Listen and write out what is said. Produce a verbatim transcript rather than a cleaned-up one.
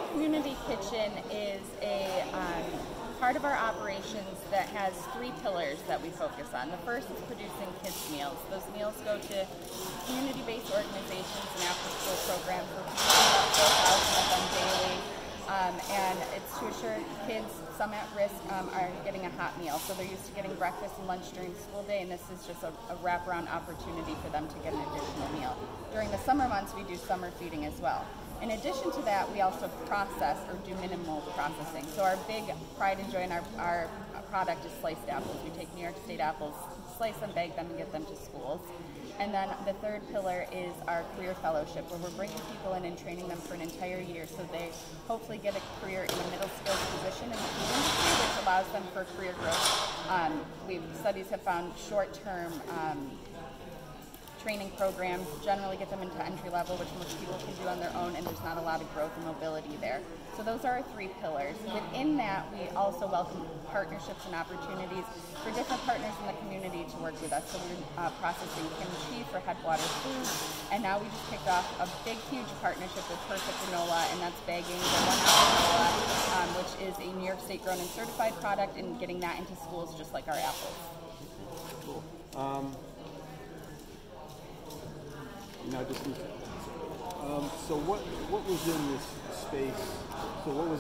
Community Kitchen is a um, part of our operations that has three pillars that we focus on. The first is producing kids' meals. Those meals go to community-based organizations and after-school programs. We're producing about four thousand of them daily, um, and it's to assure kids, some at risk, um, are getting a hot meal. So they're used to getting breakfast and lunch during the school day, and this is just a, a wraparound opportunity for them to get an additional meal. During the summer months, we do summer feeding as well. In addition to that, we also process or do minimal processing. So our big pride and joy in our, our product is sliced apples. We take New York State apples, slice them, bag them, and get them to schools. And then the third pillar is our career fellowship, where we're bringing people in and training them for an entire year so they hopefully get a career in a middle skilled position in the food industry, which allows them for career growth. Um, we've, studies have found short-term um, training programs generally get them into entry level, which most people can do on their own, and there's not a lot of growth and mobility there. So those are our three pillars. Within that, we also welcome partnerships and opportunities for different partners in the community to work with us. So we're uh, processing kimchi for Headwaters Foods, and now we just kicked off a big, huge partnership with Perfect Granola, and that's bagging the one ounce granola, um, which is a New York State grown and certified product, and getting that into schools just like our apples. Cool. Um, Now, just um, so what what was in this space? So what was